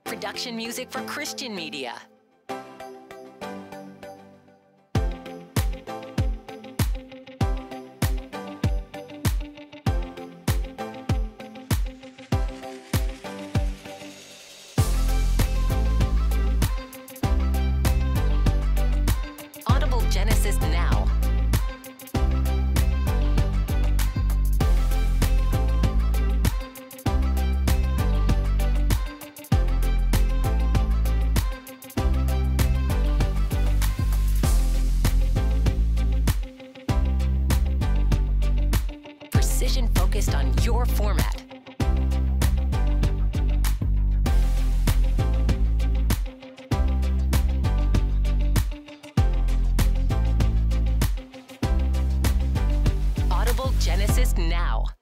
Production music for Christian media. Audible Genesis Now. Precision focused on your format. Audible Genesis Now.